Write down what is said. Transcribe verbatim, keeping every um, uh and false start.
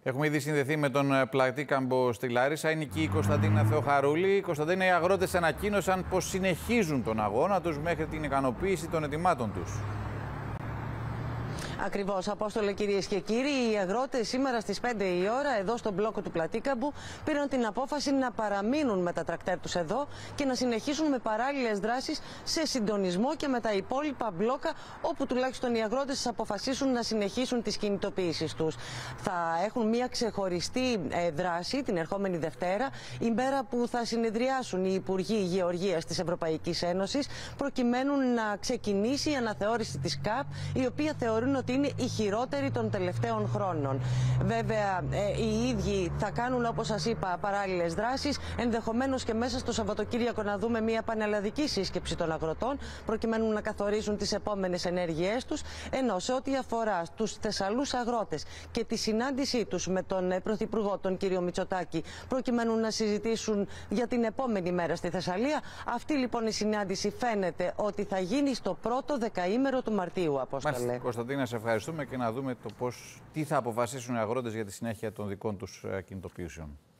Έχουμε ήδη συνδεθεί με τον πλατή-κάμπο στη Λάρισα. Είναι εκεί η Κωνσταντίνα Θεοχαρούλη. Κωνσταντίνα, οι αγρότες ανακοίνωσαν πως συνεχίζουν τον αγώνα τους μέχρι την ικανοποίηση των ετοιμάτων τους. Ακριβώς, Απόστολε, κυρίες και κύριοι, οι αγρότες σήμερα στις πέντε η ώρα εδώ στον μπλόκο του Πλατή-Κάμπου πήραν την απόφαση να παραμείνουν με τα τρακτέρ τους εδώ και να συνεχίσουν με παράλληλες δράσεις σε συντονισμό και με τα υπόλοιπα μπλόκα, όπου τουλάχιστον οι αγρότες αποφασίσουν να συνεχίσουν τις κινητοποιήσεις τους. Θα έχουν μια ξεχωριστή δράση την ερχόμενη Δευτέρα, η μέρα που θα συνεδριάσουν οι Υπουργοί Γεωργίας της Ευρωπαϊκής Ένωσης, προκειμένου να ξεκινήσει η αναθεώρηση της ΚΑΠ, η οποία θεωρούν ότι είναι η χειρότερη των τελευταίων χρόνων. Βέβαια, ε, οι ίδιοι θα κάνουν, όπως σας είπα, παράλληλες δράσεις. Ενδεχομένως και μέσα στο Σαββατοκύριακο να δούμε μια πανελλαδική σύσκεψη των αγροτών, προκειμένου να καθορίσουν τις επόμενες ενέργειές τους. Ενώ σε ό,τι αφορά τους Θεσσαλούς αγρότες και τη συνάντησή τους με τον Πρωθυπουργό, τον κύριο Μητσοτάκη, προκειμένου να συζητήσουν για την επόμενη μέρα στη Θεσσαλία, αυτή λοιπόν η συνάντηση φαίνεται ότι θα γίνει στο πρώτο δεκαήμερο του Μαρτίου, Απόστολε. Κωνσταντίνα, σε ευχαριστούμε και να δούμε το πώς, τι θα αποφασίσουν οι αγρότες για τη συνέχεια των δικών τους κινητοποιήσεων.